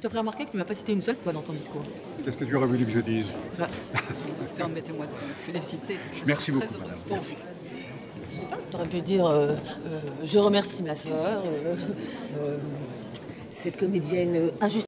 te ferai remarquer que tu ne m'as pas cité une seule fois dans ton discours. Qu'est-ce que tu aurais voulu que je dise? Bah, Permettez-moi de vous féliciter. Merci beaucoup, Très heureuse madame. pour Merci. vous. tu aurais pu dire je remercie ma sœur, cette comédienne injuste.